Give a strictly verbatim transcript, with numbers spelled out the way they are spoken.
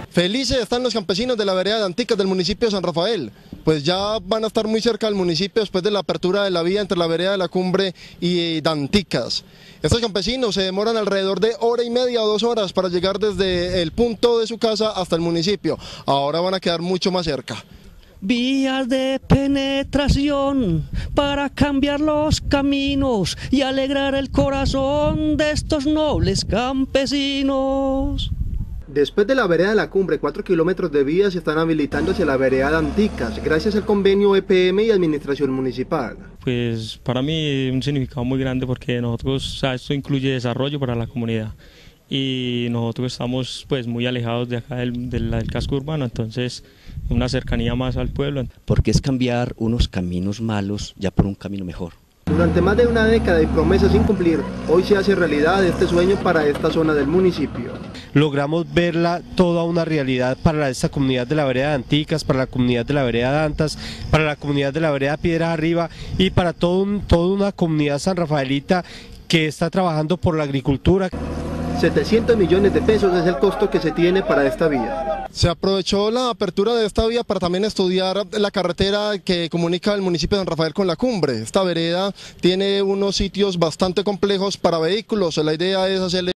Felices están los campesinos de la vereda de Anticas del municipio de San Rafael, pues ya van a estar muy cerca del municipio después de la apertura de la vía entre la vereda de la Cumbre y Anticas. Estos campesinos se demoran alrededor de hora y media o dos horas para llegar desde el punto de su casa hasta el municipio. Ahora van a quedar mucho más cerca. Vías de penetración para cambiar los caminos y alegrar el corazón de estos nobles campesinos. Después de la vereda de la Cumbre, cuatro kilómetros de vías se están habilitando hacia la vereda de Anticas, gracias al convenio E P M y Administración Municipal. Pues para mí un significado muy grande porque nosotros, o sea, esto incluye desarrollo para la comunidad y nosotros estamos pues muy alejados de acá del, del, del casco urbano, entonces una cercanía más al pueblo. Porque es cambiar unos caminos malos ya por un camino mejor. Durante más de una década y promesas sin cumplir, hoy se hace realidad este sueño para esta zona del municipio. Logramos verla toda una realidad para esta comunidad de la vereda de Anticas, para la comunidad de la vereda de Antas, para la comunidad de la vereda Piedras Arriba y para todo un, toda una comunidad sanrafaelita que está trabajando por la agricultura. setecientos millones de pesos es el costo que se tiene para esta vía. Se aprovechó la apertura de esta vía para también estudiar la carretera que comunica el municipio de San Rafael con la Cumbre. Esta vereda tiene unos sitios bastante complejos para vehículos, la idea es hacerle